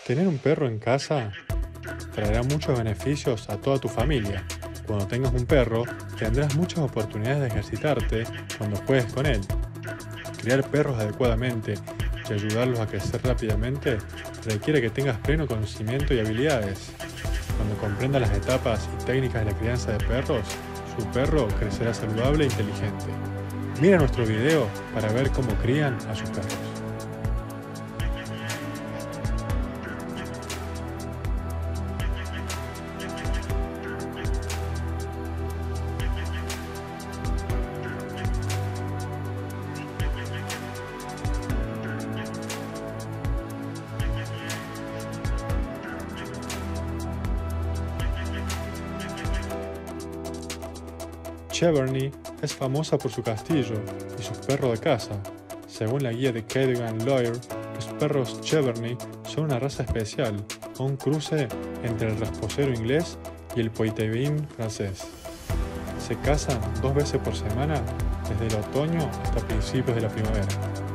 Tener un perro en casa traerá muchos beneficios a toda tu familia. Cuando tengas un perro, tendrás muchas oportunidades de ejercitarte cuando juegues con él. Criar perros adecuadamente y ayudarlos a crecer rápidamente requiere que tengas pleno conocimiento y habilidades. Cuando comprenda las etapas y técnicas de la crianza de perros, su perro crecerá saludable e inteligente. Mira nuestro video para ver cómo crían a sus perros. Cheverny es famosa por su castillo y sus perros de caza. Según la guía de Cadogan Lawyer, los perros Cheverny son una raza especial, un cruce entre el rasposero inglés y el Poitevin francés. Se cazan 2 veces por semana, desde el otoño hasta principios de la primavera.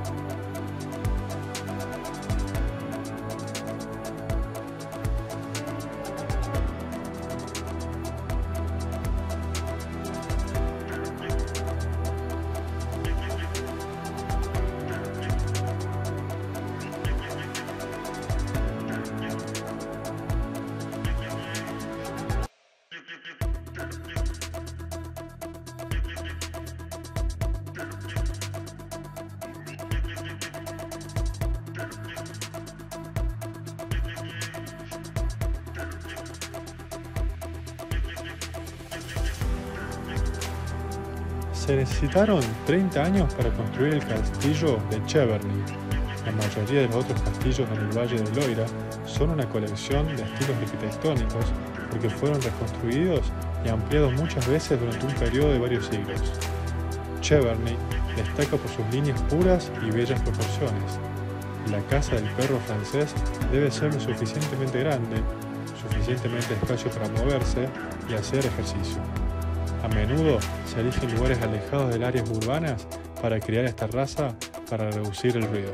Se necesitaron 30 años para construir el castillo de Cheverny. La mayoría de los otros castillos en el Valle del Loira son una colección de estilos arquitectónicos porque fueron reconstruidos y ampliados muchas veces durante un periodo de varios siglos. Cheverny destaca por sus líneas puras y bellas proporciones. La casa del perro francés debe ser lo suficientemente grande, suficientemente espacio para moverse y hacer ejercicio. A menudo se eligen lugares alejados de áreas urbanas para criar esta raza para reducir el ruido.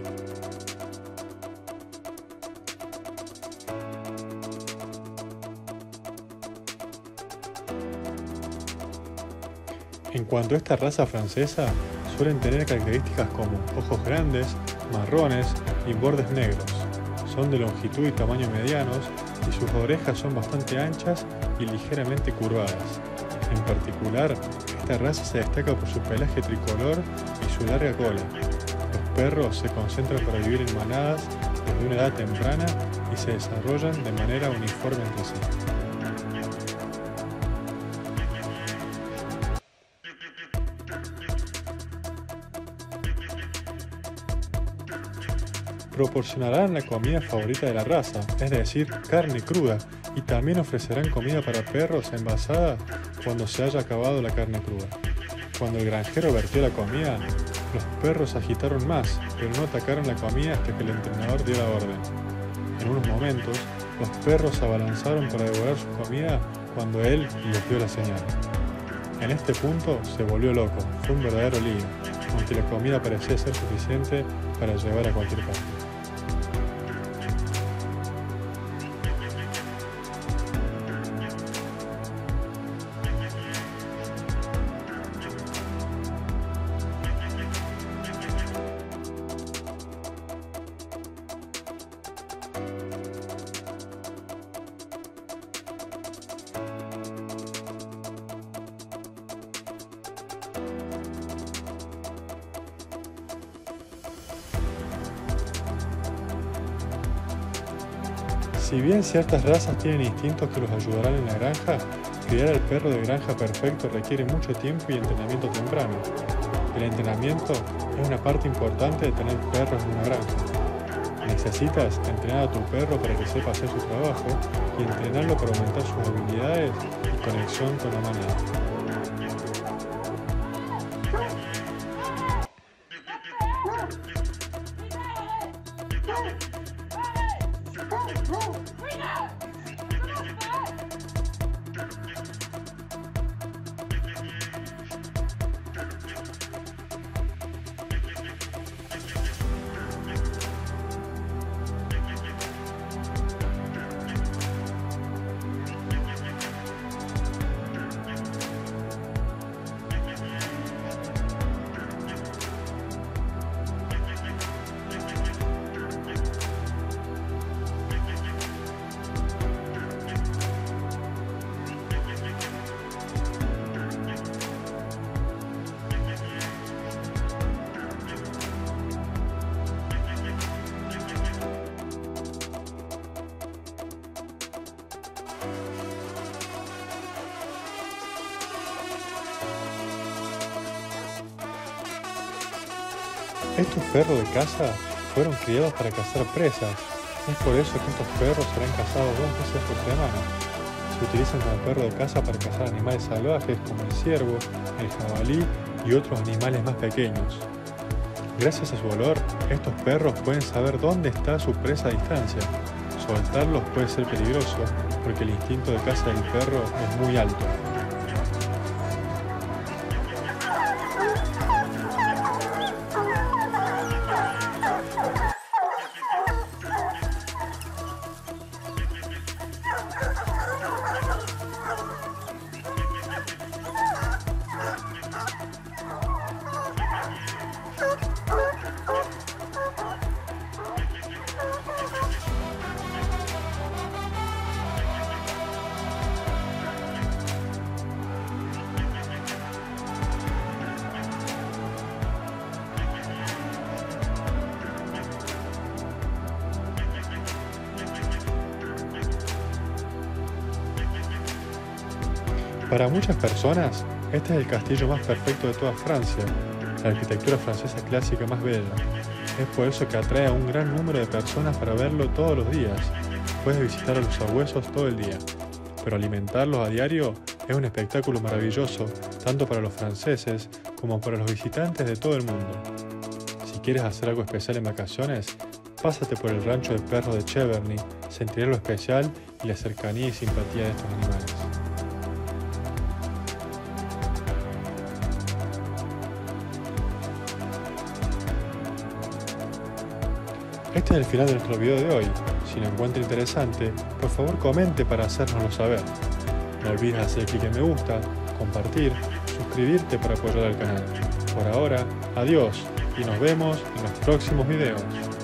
En cuanto a esta raza francesa, suelen tener características como ojos grandes, marrones y bordes negros. Son de longitud y tamaño medianos y sus orejas son bastante anchas y ligeramente curvadas. En particular, esta raza se destaca por su pelaje tricolor y su larga cola. Los perros se concentran para vivir en manadas desde una edad temprana y se desarrollan de manera uniforme entre sí. Proporcionarán la comida favorita de la raza, es decir, carne cruda, y también ofrecerán comida para perros envasada cuando se haya acabado la carne cruda. Cuando el granjero vertió la comida, los perros se agitaron más, pero no atacaron la comida hasta que el entrenador dio la orden. En unos momentos, los perros se abalanzaron para devorar su comida cuando él les dio la señal. En este punto se volvió loco, fue un verdadero lío, aunque la comida parecía ser suficiente para llevar a cualquier parte. Si bien ciertas razas tienen instintos que los ayudarán en la granja, criar al perro de granja perfecto requiere mucho tiempo y entrenamiento temprano. El entrenamiento es una parte importante de tener perros en una granja. Necesitas entrenar a tu perro para que sepa hacer su trabajo y entrenarlo para aumentar sus habilidades y conexión con la manada. Estos perros de caza fueron criados para cazar presas. Es por eso que estos perros serán cazados 2 veces por semana. Se utilizan como perro de caza para cazar animales salvajes como el ciervo, el jabalí y otros animales más pequeños. Gracias a su olor, estos perros pueden saber dónde está su presa a distancia. Soltarlos puede ser peligroso porque el instinto de caza del perro es muy alto. Para muchas personas, este es el castillo más perfecto de toda Francia, la arquitectura francesa clásica más bella. Es por eso que atrae a un gran número de personas para verlo todos los días. Puedes visitar a los sabuesos todo el día, pero alimentarlos a diario es un espectáculo maravilloso, tanto para los franceses como para los visitantes de todo el mundo. Si quieres hacer algo especial en vacaciones, pásate por el rancho de perros de Cheverny, sentirás lo especial y la cercanía y simpatía de estos animales. Este es el final de nuestro video de hoy. Si lo encuentra interesante, por favor comente para hacérnoslo saber. No olvides hacer clic en me gusta, compartir, suscribirte para apoyar al canal. Por ahora, adiós y nos vemos en los próximos videos.